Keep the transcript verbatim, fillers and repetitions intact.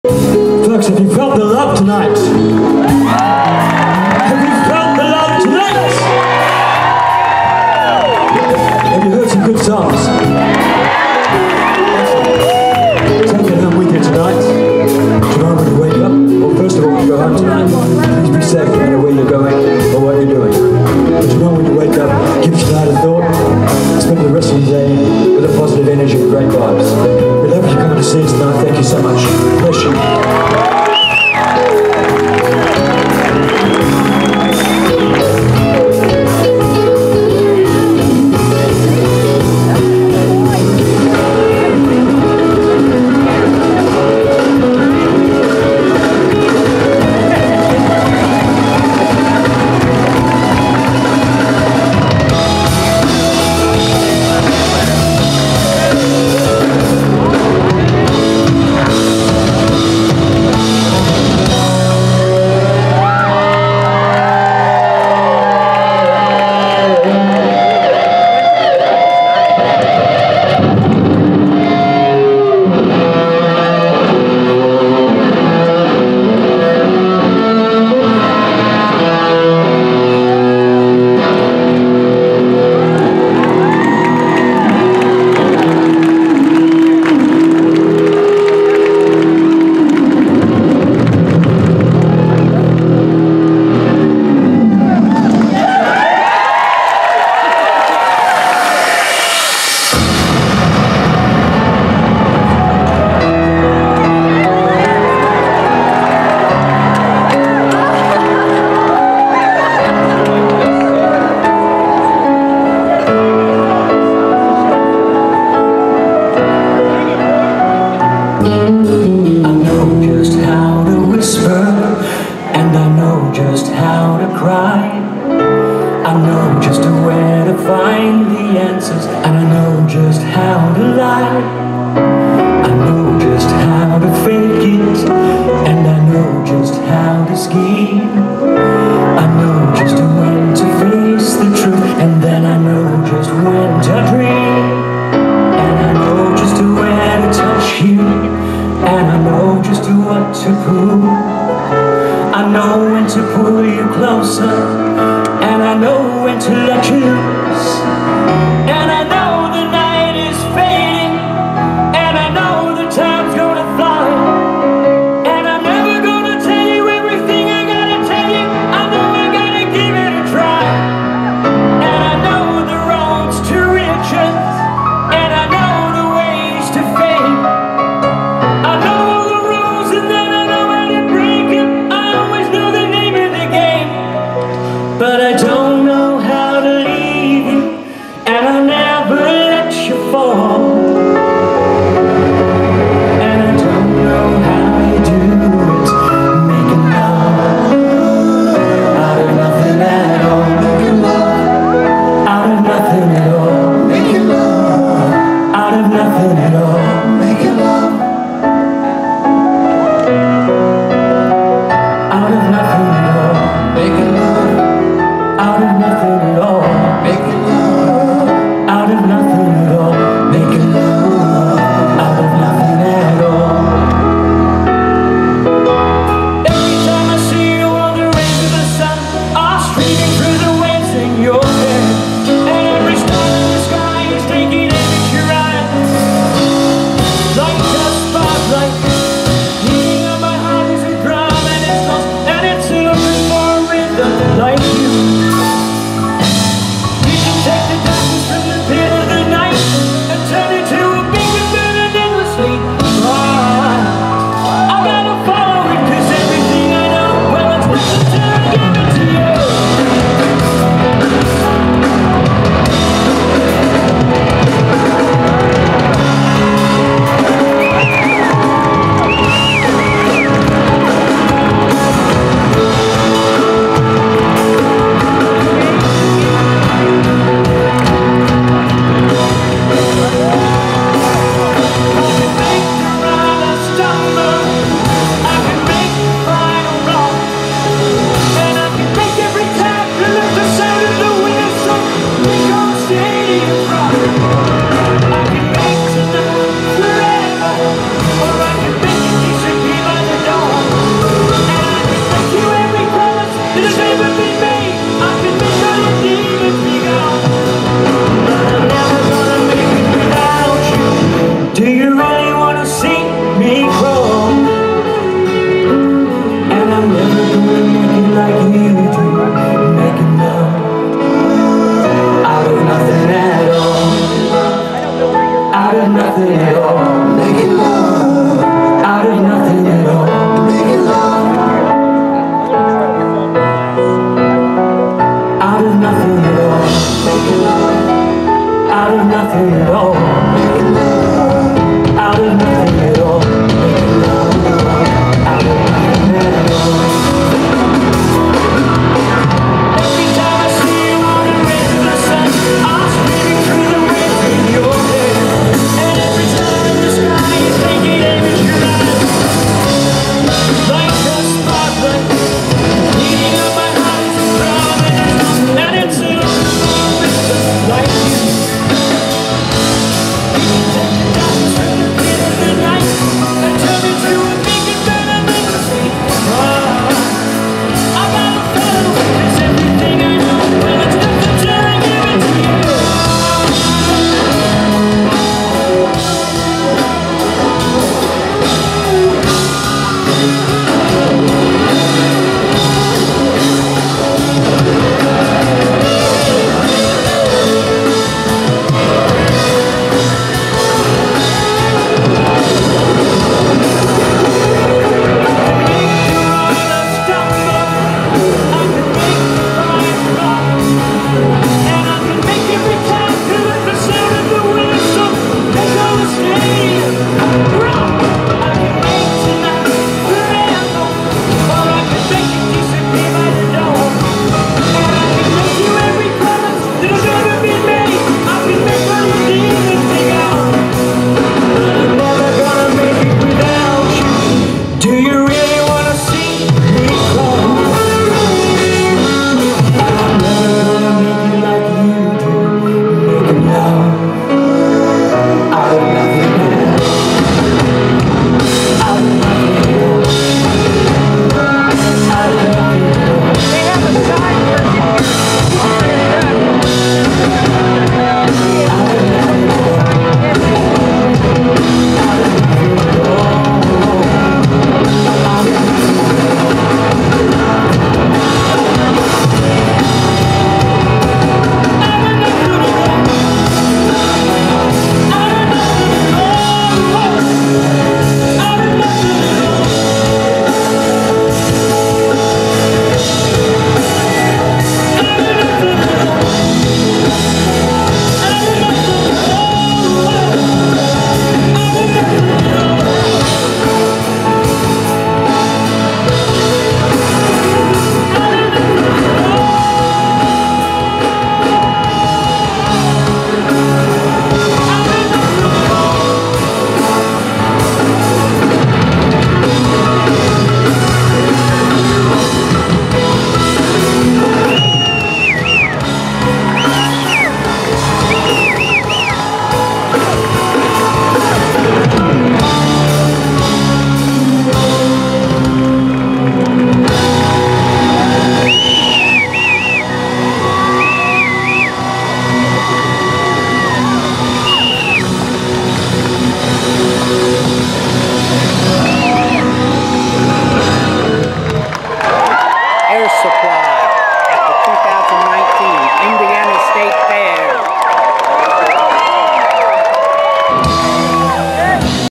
Folks, have you felt the love tonight? Have you felt the love tonight? Have you heard some good songs? Take it home with you tonight. Tomorrow when you wake up, well, first of all, when you go home tonight, please be safe no matter where you're going or what you're doing. But tomorrow when you wake up, give tonight a thought. Spend the rest of the day with a positive energy and great vibes. We love you coming to see us tonight. Thank you so much. Bless you. Just how to cry. I know just where to find the answers, and I know just how to lie. I know just how to fake it, and I know just how to scheme. I know just when to face the truth, and then I know just when to dream. And I know just where to touch you, and I know just what to prove. I know when to pull you closer, and I know when to let you loose, and I